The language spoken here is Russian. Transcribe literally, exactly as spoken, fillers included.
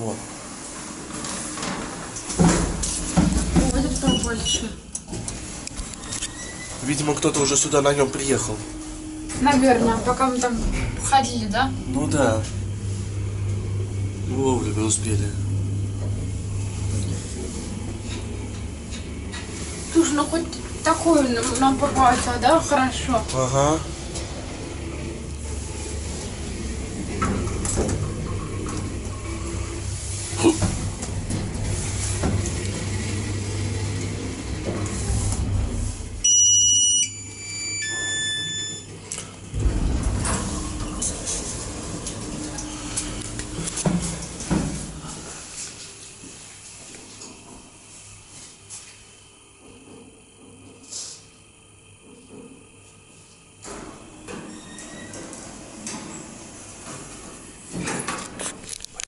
Вот. Вот это побольше. Видимо, кто-то уже сюда на нем приехал. Наверное, пока мы там ходили, да? Ну да. Вовремя успели. Слушай, ну хоть такую нам, нам попался, да? Хорошо. Ага.